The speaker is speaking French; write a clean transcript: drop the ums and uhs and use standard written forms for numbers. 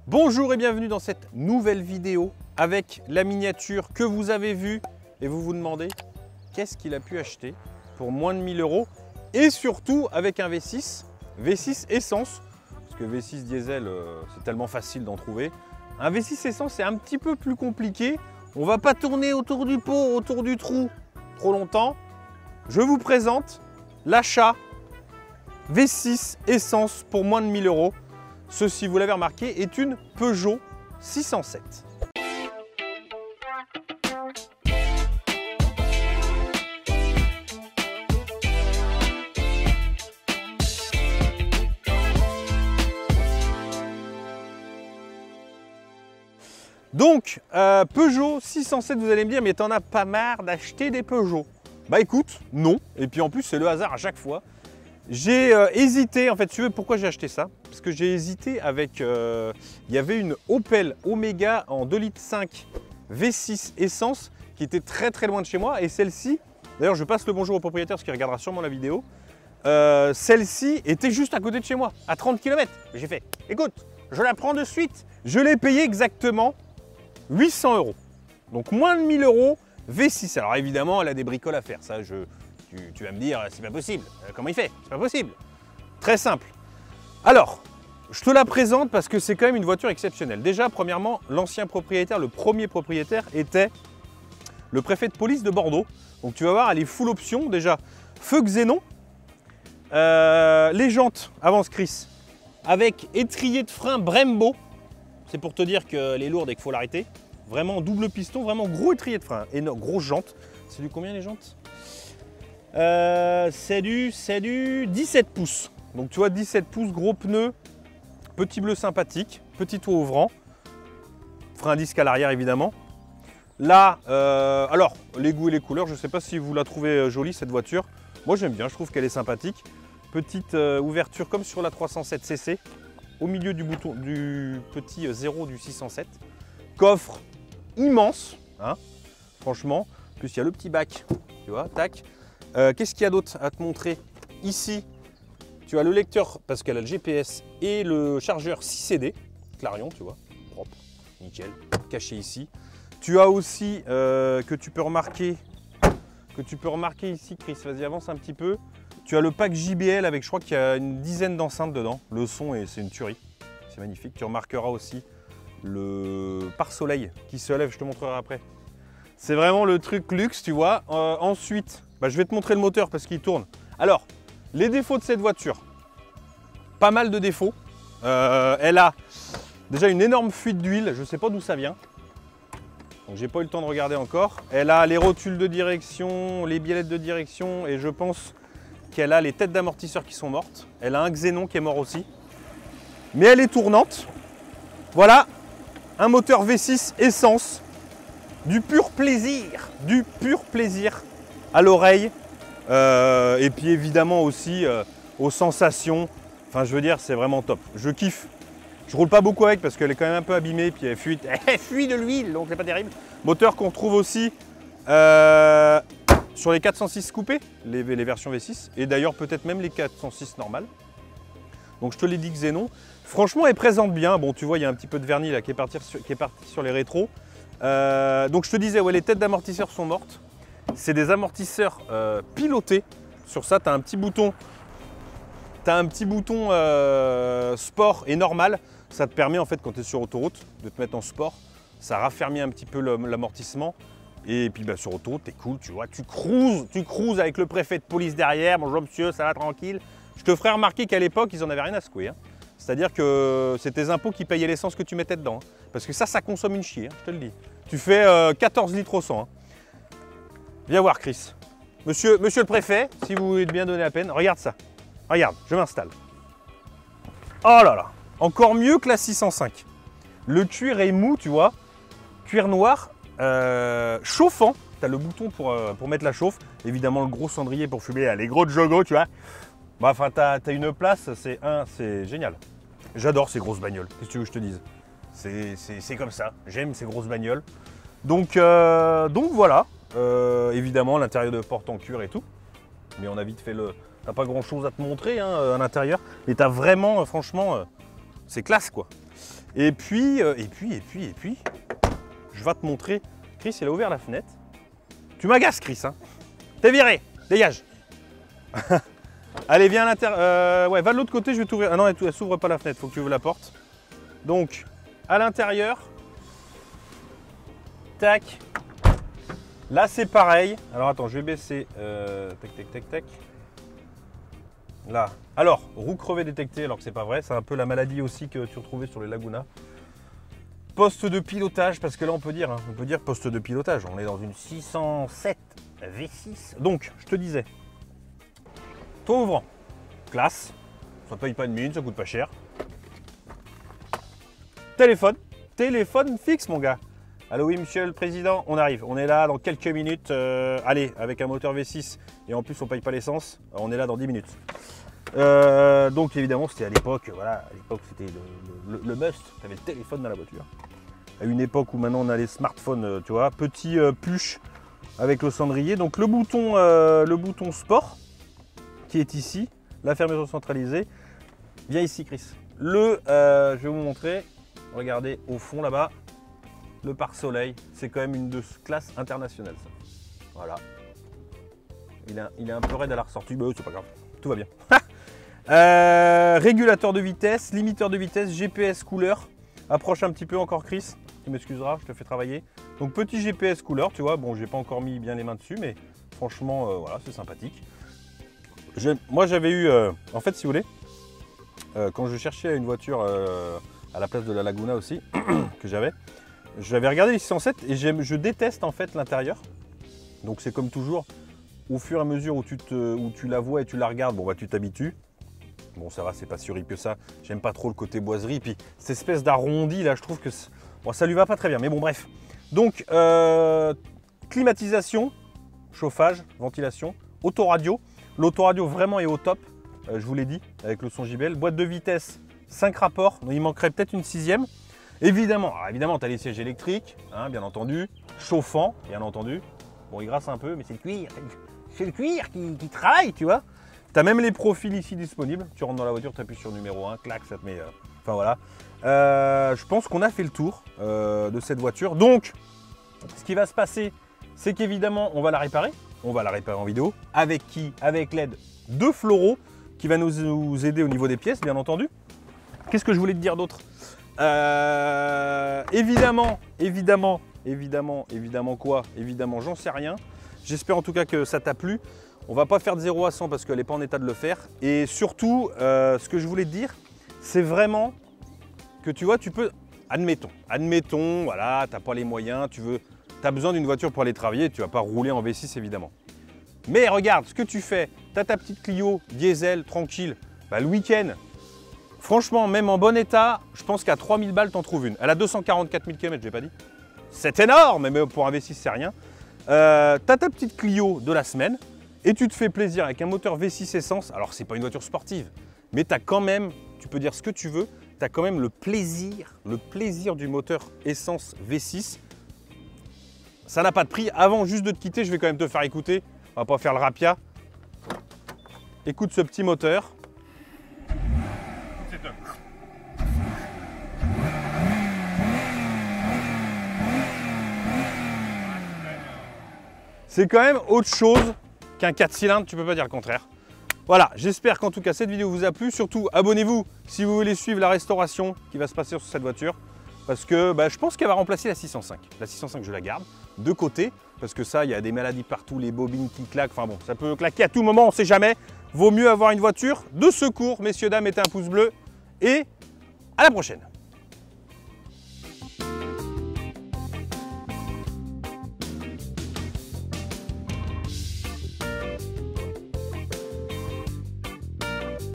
Bonjour et bienvenue dans cette nouvelle vidéo avec la miniature que vous avez vue et vous vous demandez qu'est-ce qu'il a pu acheter pour moins de 1000 € et surtout avec un V6 essence, parce que V6 diesel c'est tellement facile d'en trouver. Un V6 essence c'est un petit peu plus compliqué, on va pas tourner autour du pot, autour du trou trop longtemps. Je vous présente l'achat V6 essence pour moins de 1000 €. Ceci, vous l'avez remarqué, est une Peugeot 607. Donc, Peugeot 607, vous allez me dire, mais t'en as pas marre d'acheter des Peugeot? Bah écoute, non. Et puis en plus, c'est le hasard à chaque fois. J'ai hésité, en fait, tu veux pourquoi j'ai acheté ça? Parce que j'ai hésité avec, il y avait une Opel Omega en 2,5 litres V6 essence qui était très loin de chez moi. Et celle-ci, d'ailleurs je passe le bonjour au propriétaire parce qu'il regardera sûrement la vidéo. Celle-ci était juste à côté de chez moi, à 30 km. J'ai fait, écoute, je la prends de suite. Je l'ai payé exactement 800 €. Donc moins de 1000 € V6. Alors évidemment, elle a des bricoles à faire, ça tu vas me dire, c'est pas possible. Comment il fait? C'est pas possible. Très simple. Alors, je te la présente parce que c'est quand même une voiture exceptionnelle. Déjà, premièrement, l'ancien propriétaire, le premier propriétaire, était le préfet de police de Bordeaux. Donc tu vas voir, elle est full option. Déjà, feu xénon. Les jantes, avance Chris, avec étrier de frein Brembo. C'est pour te dire qu'elle est lourde et qu'il faut l'arrêter. Vraiment double piston, vraiment gros étrier de frein. Énorme, grosse jante. C'est du combien les jantes? C'est du 17 pouces. Donc tu vois, 17 pouces, gros pneu, petit bleu sympathique, petit toit ouvrant, frein à disque à l'arrière évidemment. Là, alors les goûts et les couleurs, je ne sais pas si vous la trouvez jolie cette voiture. Moi j'aime bien, je trouve qu'elle est sympathique. Petite ouverture comme sur la 307 cc, au milieu du bouton du petit 0 du 607. Coffre immense, hein, franchement. En plus il y a le petit bac, tu vois, tac. Qu'est-ce qu'il y a d'autre à te montrer? Ici, tu as le lecteur, parce qu'elle a le GPS, et le chargeur 6CD, Clarion, tu vois, propre, nickel, caché ici. Tu as aussi, que tu peux remarquer ici, Chris, vas-y, avance un petit peu. Tu as le pack JBL avec, je crois qu'il y a une dizaine d'enceintes dedans. Le son, c'est une tuerie, c'est magnifique. Tu remarqueras aussi le pare-soleil qui se lève, je te montrerai après. C'est vraiment le truc luxe, tu vois. Ensuite, je vais te montrer le moteur parce qu'il tourne. Alors, les défauts de cette voiture, pas mal de défauts. Elle a déjà une énorme fuite d'huile, je ne sais pas d'où ça vient. Donc j'ai pas eu le temps de regarder encore. Elle a les rotules de direction, les biellettes de direction et je pense qu'elle a les têtes d'amortisseurs qui sont mortes. Elle a un xénon qui est mort aussi. Mais elle est tournante. Voilà, un moteur V6 essence. Du pur plaisir à l'oreille et puis évidemment aussi aux sensations. Enfin, je veux dire, c'est vraiment top. Je kiffe. Je roule pas beaucoup avec parce qu'elle est quand même un peu abîmée puis elle fuit de l'huile, donc c'est pas terrible. Moteur qu'on trouve aussi sur les 406 coupés, les versions V6 et d'ailleurs peut-être même les 406 normales. Donc je te l'ai dit, xénon. Franchement, elle présente bien. Bon, tu vois, il y a un petit peu de vernis là qui est parti sur les rétros. Donc je te disais, ouais, les têtes d'amortisseurs sont mortes. C'est des amortisseurs pilotés. Sur ça, tu as un petit bouton. Sport et normal. Ça te permet en fait quand tu es sur autoroute de te mettre en sport. Ça raffermit un petit peu l'amortissement. Et puis sur autoroute, t'es cool, tu vois. Tu cruises avec le préfet de police derrière. Bonjour monsieur, ça va tranquille. Je te ferai remarquer qu'à l'époque, ils en avaient rien à secouer. Hein. C'est-à-dire que c'est tes impôts qui payaient l'essence que tu mettais dedans. Hein. Parce que ça consomme une chier, hein, je te le dis. Tu fais 14 litres au 100. Hein. Viens voir, Chris. Monsieur le préfet, si vous voulez bien donner la peine, regarde ça. Regarde, je m'installe. Oh là là, encore mieux que la 605. Le cuir est mou, tu vois. Cuir noir, chauffant. Tu as le bouton pour mettre la chauffe. Évidemment, le gros cendrier pour fumer, les gros jogo, tu vois. Enfin, tu as une place, c'est génial. J'adore ces grosses bagnoles, qu'est-ce que tu veux que je te dise? C'est comme ça, j'aime ces grosses bagnoles. Donc voilà, évidemment l'intérieur de porte en cuir et tout. Mais on a vite fait le... T'as pas grand chose à te montrer hein, à l'intérieur. Mais t'as vraiment, franchement, c'est classe quoi. Et puis, je vais te montrer. Chris, il a ouvert la fenêtre. Tu m'agaces, Chris, hein. T'es viré, dégage. Allez, viens à l'intérieur. Ouais, va de l'autre côté, je vais t'ouvrir. Ah non, elle s'ouvre pas la fenêtre, faut que tu ouvres la porte. Donc, à l'intérieur. Tac. Là, c'est pareil. Alors, attends, je vais baisser. Tac, tac, tac, tac. Là. Alors, roue crevée détectée, alors que c'est pas vrai. C'est un peu la maladie aussi que tu retrouvais sur les Laguna. Poste de pilotage, parce que là, on peut dire poste de pilotage. On est dans une 607 V6. Donc, je te disais, toit ouvrant, classe. Ça ne paye pas de mine, ça coûte pas cher. Téléphone fixe, mon gars. Allô, oui, monsieur le président, on arrive. On est là dans quelques minutes. Allez, avec un moteur V6 et en plus, on ne paye pas l'essence. On est là dans 10 minutes. Donc, évidemment, c'était à l'époque. Voilà, à l'époque, c'était le must. Tu avais le téléphone dans la voiture. À une époque où maintenant, on a les smartphones, tu vois, petit push avec le cendrier. Donc, le bouton sport qui est ici, la fermeture centralisée. Viens ici, Chris. Je vais vous montrer. Regardez au fond là-bas. Le pare-soleil, c'est quand même une de classe internationale, ça. Voilà. Il est un peu raide à la ressortie, mais c'est pas grave, tout va bien. Régulateur de vitesse, limiteur de vitesse, GPS couleur. Approche un petit peu encore, Chris. Tu m'excuseras, je te fais travailler. Donc petit GPS couleur, tu vois. Bon, j'ai pas encore mis bien les mains dessus, mais franchement, voilà, c'est sympathique. Moi, j'avais eu, en fait, si vous voulez, quand je cherchais une voiture à la place de la Laguna aussi, que j'avais regardé les 607 et je déteste en fait l'intérieur. Donc c'est comme toujours, au fur et à mesure où tu la vois et tu la regardes, bon bah tu t'habitues. Bon ça va, c'est pas si horrible que ça. J'aime pas trop le côté boiserie. Puis cette espèce d'arrondi là, je trouve que bon, ça lui va pas très bien. Mais bon bref. Donc climatisation, chauffage, ventilation, autoradio. L'autoradio vraiment est au top, je vous l'ai dit, avec le son JBL. Boîte de vitesse, 5 rapports, il manquerait peut-être une 6e. Évidemment, tu as les sièges électriques, hein, bien entendu, chauffant, bien entendu. Bon, il grasse un peu, mais c'est le cuir qui travaille, tu vois. Tu as même les profils ici disponibles. Tu rentres dans la voiture, tu appuies sur numéro 1, clac, ça te met... Enfin voilà. Je pense qu'on a fait le tour de cette voiture. Donc, ce qui va se passer, c'est qu'évidemment, on va la réparer. On va la réparer en vidéo. Avec qui? Avec l'aide de Floro, qui va nous aider au niveau des pièces, bien entendu. Qu'est-ce que je voulais te dire d'autre? Évidemment quoi? Évidemment, j'en sais rien. J'espère en tout cas que ça t'a plu. On va pas faire de 0 à 100 parce qu'elle n'est pas en état de le faire. Et surtout, ce que je voulais te dire, c'est vraiment que tu vois, tu peux, admettons, voilà, t'as pas les moyens, tu as besoin d'une voiture pour aller travailler, tu vas pas rouler en V6 évidemment. Mais regarde, ce que tu fais, tu as ta petite Clio diesel, tranquille, bah, le week-end, franchement, même en bon état, je pense qu'à 3000 balles, t'en trouves une. Elle a 244 000 km, j'ai pas dit. C'est énorme, mais pour un V6, c'est rien. T'as ta petite Clio de la semaine et tu te fais plaisir avec un moteur V6 essence. Alors, c'est pas une voiture sportive, mais tu as quand même, tu peux dire ce que tu veux, tu as quand même le plaisir du moteur essence V6. Ça n'a pas de prix. Avant juste de te quitter, je vais quand même te faire écouter. On va pas faire le rapia. Écoute ce petit moteur. C'est quand même autre chose qu'un 4 cylindres, tu peux pas dire le contraire. Voilà, j'espère qu'en tout cas cette vidéo vous a plu. Surtout, abonnez-vous si vous voulez suivre la restauration qui va se passer sur cette voiture. Parce que je pense qu'elle va remplacer la 605. La 605, je la garde de côté. Parce que ça, il y a des maladies partout, les bobines qui claquent. Enfin bon, ça peut claquer à tout moment, on ne sait jamais. Vaut mieux avoir une voiture de secours. Messieurs, dames, mettez un pouce bleu. Et à la prochaine.